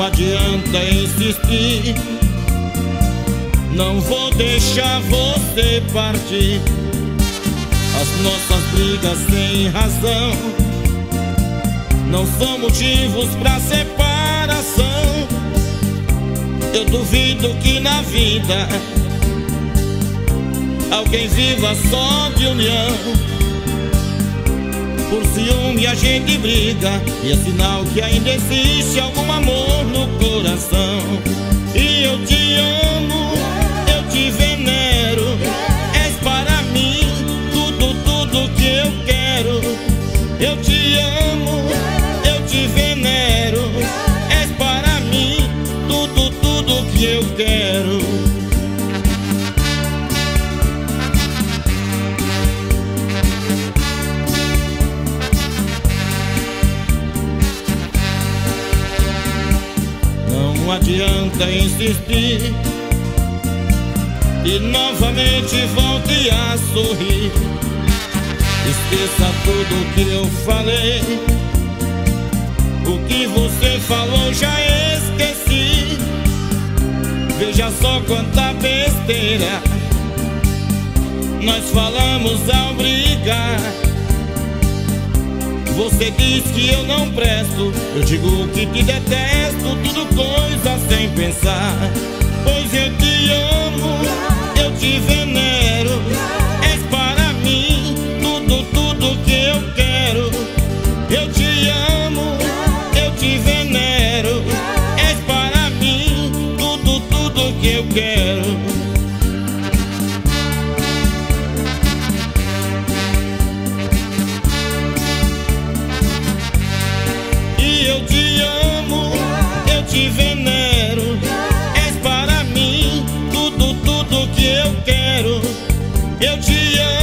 adianta insistir, não vou deixar você partir. As nossas brigas sem razão não são motivos pra separação. Eu duvido que na vida alguém viva só de união. Por ciúme a gente briga, e é sinal que ainda existe algum amor no coração. E eu te amo, eu te venero, és para mim tudo, tudo que eu quero. Eu te amo, eu te venero, és para mim tudo, tudo que eu quero. Não adianta insistir e novamente volte a sorrir. Esqueça tudo que eu falei, o que você falou já esqueci. Veja só quanta besteira nós falamos ao brigar. Você diz que eu não presto, eu digo que te detesto, tudo coisa sem pensar. Pois eu te amo, eu te venero, és para mim tudo, tudo que eu quero. Eu te amo, eu te venero, és para mim tudo, tudo que eu quero. Eu te amo, eu te venero, és para mim tudo, tudo que eu quero. Eu te amo.